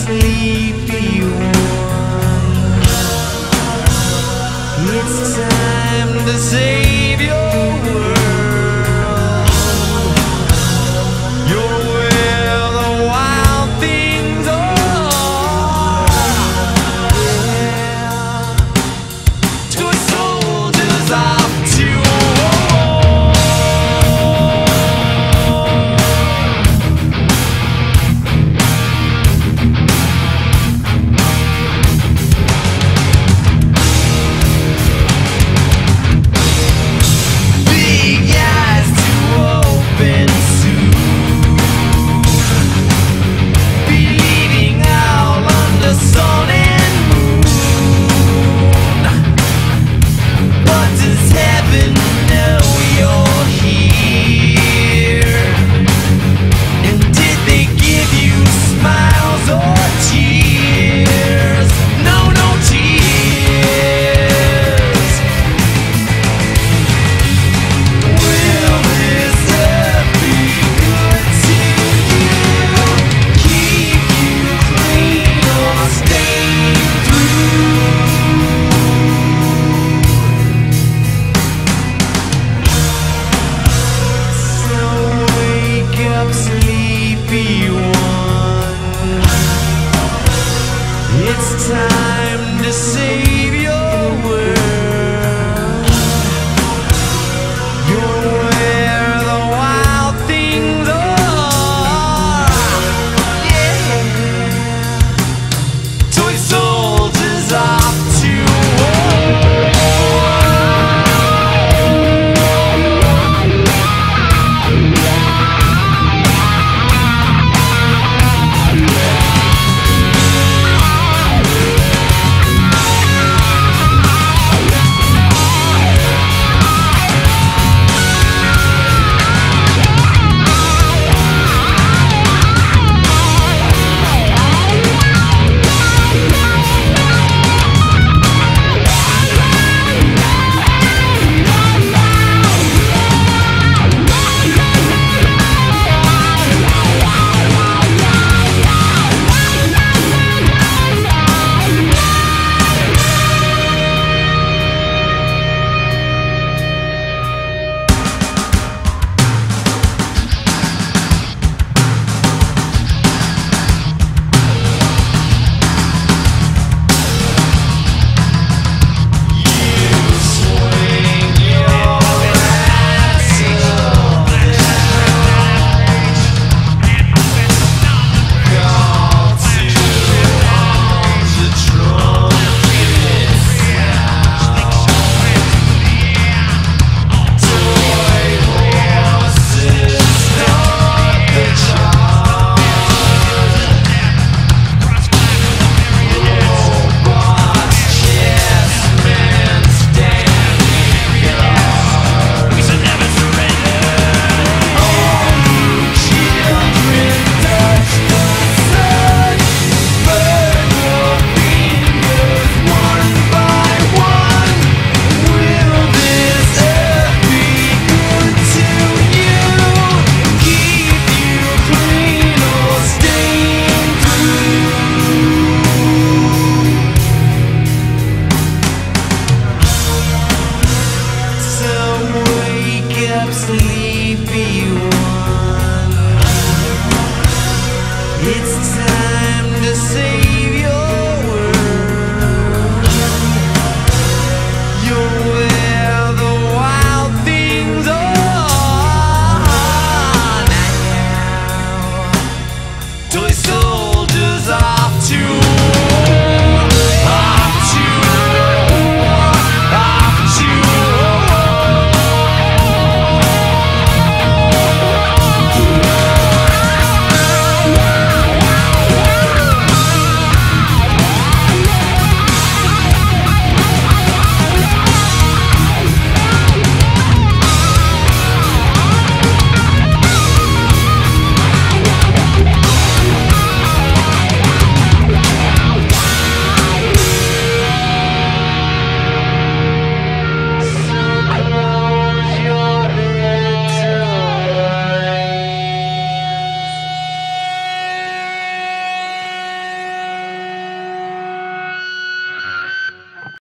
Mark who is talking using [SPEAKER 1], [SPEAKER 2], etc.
[SPEAKER 1] sleepy one. It's time to save your world. You're where the wild things are. Yeah. Toy soldiers off to war. Big eyes to open soon. Bleeding out under sun and moon. But does heaven know you're here? And did they give you smiles or tears? No, no tears. Will this earth be good to you? Keep you clean or stain through? So wake up, sleepy one. It's time to say